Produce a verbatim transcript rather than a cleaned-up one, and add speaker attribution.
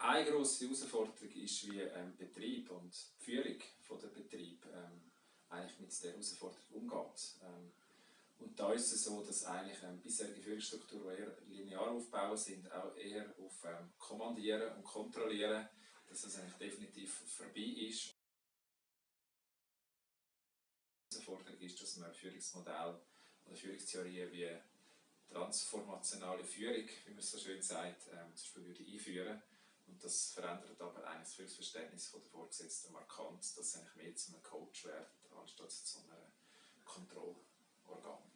Speaker 1: eine grosse Herausforderung ist, wie ähm, Betrieb und die Führung von der Betrieb ähm, eigentlich mit dieser Herausforderung umgeht. Ähm, und da ist es so, dass eigentlich ähm, bisherige Führungsstrukturen, die eher linear aufbauen, sind auch eher auf ähm, Kommandieren und Kontrollieren, dass das eigentlich definitiv vorbei ist. Die Herausforderung ist, dass man Führungsmodelle oder Führungstheorien wie transformationale Führung, wie man so schön sagt, ähm, zum Beispiel würde einführen. Und das verändert aber eigentlich das Führungsverständnis der Vorgesetzten markant, dass sie eigentlich mehr zu einem Coach werden, anstatt zu einem Kontrollorgan.